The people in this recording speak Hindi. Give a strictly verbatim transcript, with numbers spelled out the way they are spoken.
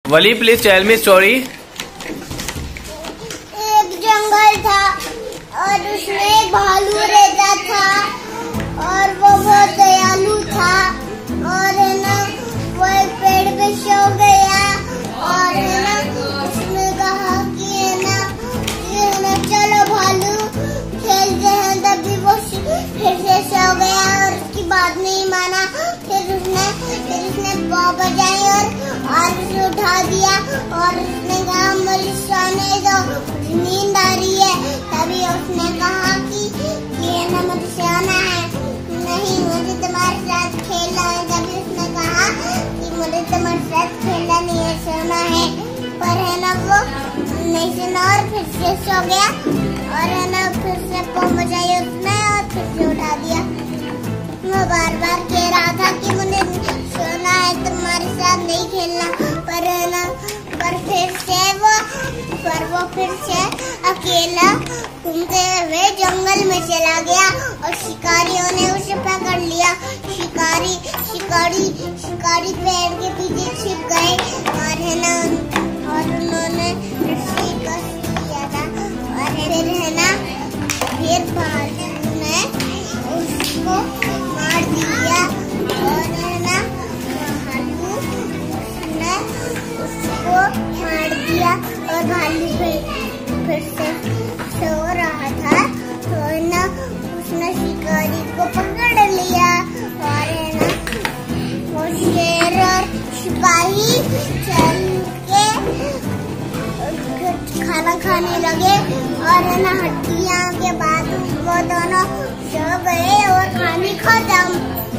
Wali please tell me story. एक जंगल था और उसमें एक भालू रहता था और वो बहुत दयालु था और है ना वो एक पेड़ पे सो गया और है ना उसने कहा कि है ना कि है ना चलो भालू खेलते हैं। तभी वो फिर से सो गया और उसकी बात नहीं माना। फिर उसने फिर उसने पाँव बजाई और और उसे उठा दिया और उसने कहा मुझे सोने दो, नींद आ रही है। तभी उसने कहा कि ये ना मुझे सोना है, नहीं मुझे तुम्हारे साथ खेलना है। तभी उसने कहा कि मुझे तुम्हारे साथ खेलना नहीं है, सोना है। पर है ना वो नहीं सुना और फिर से सो गया और है ना फिर से पाँव बजाई उसने और फिर से उठा दिया। वो बार बार कह रहा था कि मुझे सोना है, तुम्हारे साथ नहीं खेलना। पर है ना पर फिर से वो पर वो फिर से अकेला घूमते हुए जंगल में चला गया और शिकारियों ने उसे पकड़ लिया। शिकारी शिकारी शिकारी पेड़ के पीछे छिप गए और है ना और उन्होंने रस्सी कस दिया था और फिर है ना फिर भालू ने उसको मार दिया और है ना भालू ने उसको मार दिया और भालू फिर फिर से सो रहा था तो है ना उसने शिकारी को पकड़ लिया और है ना वो शेर और सिपाही चल के खाना खाने लगे और है ना हड्डियां के बाद वो दोनों सो गए और खाने खत्म।